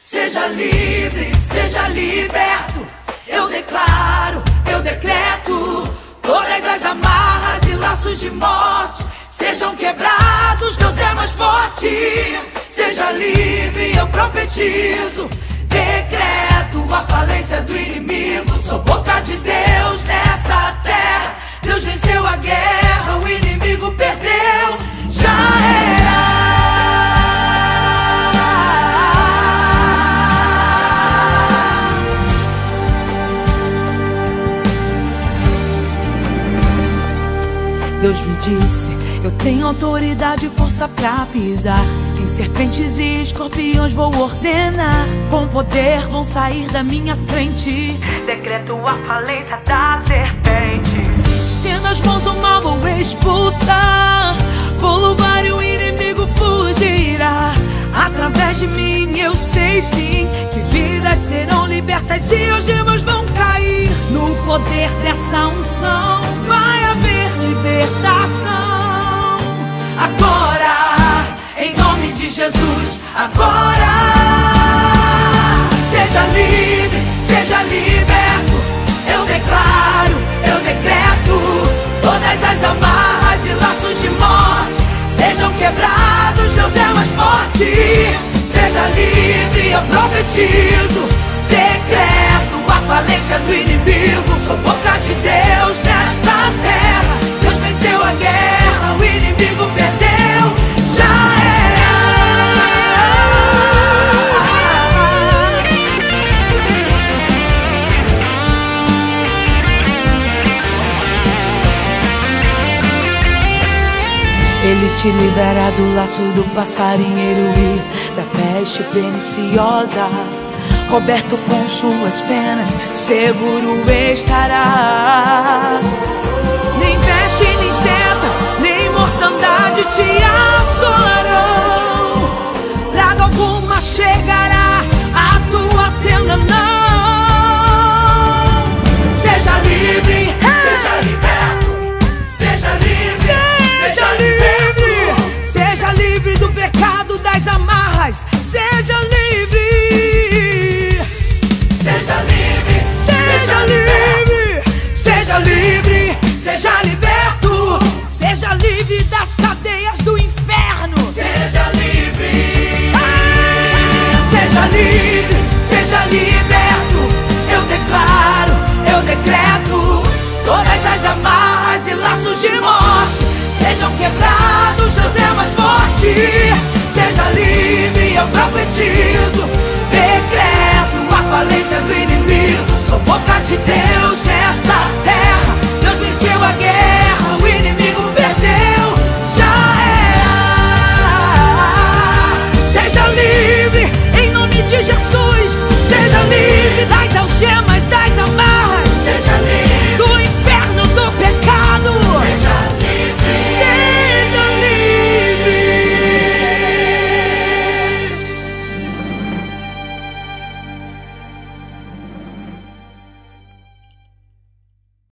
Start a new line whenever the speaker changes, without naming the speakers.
Seja livre, seja liberto. Eu declaro, eu decreto. Todas as amarras e laços de morte sejam quebrados, Deus é mais forte. Seja livre, eu profetizo. Decreto a falência do inimigo. Sou boca de Deus nessa terra. Deus venceu a guerra, o inimigo perdeu. Já era. Deus me disse, eu tenho autoridade e força pra pisar em serpentes e escorpiões vou ordenar. Com poder vão sair da minha frente. Decreto a falência da serpente. Estendo as mãos ao mal, vou expulsar. Vou louvar e o inimigo fugirá. Através de mim eu sei sim que vidas serão libertas e algemas vão cair. No poder dessa unção vai haver libertação. Agora, em nome de Jesus, agora. Seja livre, seja liberto. Eu declaro, eu decreto. Todas as amarras e laços de morte sejam quebrados, Deus é mais forte. Seja livre, eu profetizo. Decreto a falência do inimigo. Sou boca de Deus nessa terra. Deus venceu a guerra, o inimigo perdeu. Já era. Ele te livera do laço do passarinheiro e da peste perniciosa. Coberto com suas penas, seguro estarás. Nem peste, nem seta, nem mortandade te assolarão. Praga alguma chegará à tua tenda, não. Seja livre, seja liberto. Seja livre, seja livre. Seja livre do pecado, das amarras. Seja livre. Seja livre, seja livre, seja livre, seja liberto. Seja livre das cadeias do inferno. Seja livre, seja livre, seja liberto. Eu declaro, eu decreto. Todas as amarras e laços de morte sejam quebrados, Deus é mais forte. Seja livre, eu profetizo. Decreto a falência do inimigo. Sou boca de Deus